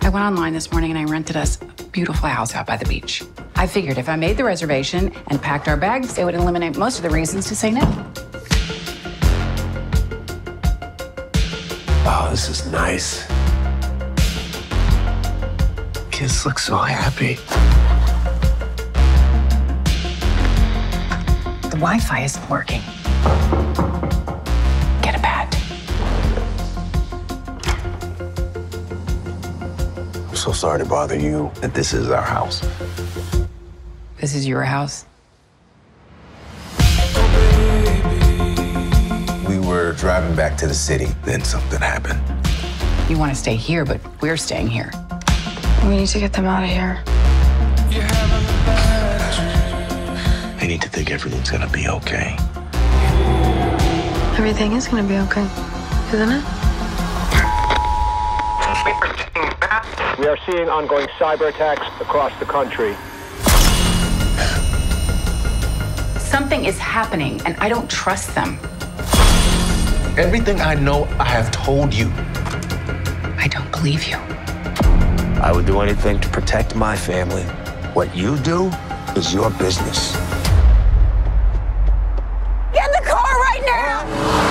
I went online this morning and I rented us a beautiful house out by the beach. I figured if I made the reservation and packed our bags, it would eliminate most of the reasons to say no. Oh, this is nice. Kids look so happy. The Wi-Fi isn't working. Get a pad. I'm so sorry to bother you, but this is our house. This is your house? We were driving back to the city, then something happened. You want to stay here, but we're staying here. We need to get them out of here. They need to think everything's gonna be okay. Everything is gonna be okay, isn't it? We are seeing ongoing cyber attacks across the country. Something is happening, and I don't trust them. Everything I know, I have told you. I don't believe you. I would do anything to protect my family. What you do is your business. Get in the car right now!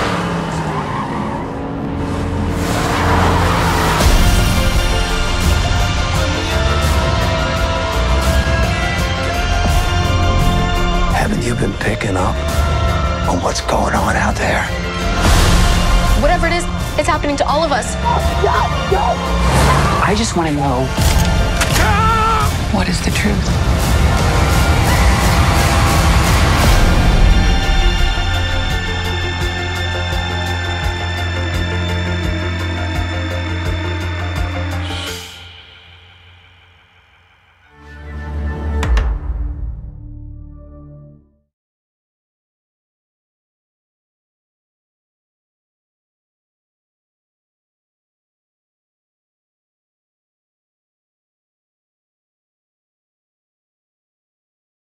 Haven't you been picking up on what's going on out there? Whatever it is, it's happening to all of us. I just want to know, what is the truth?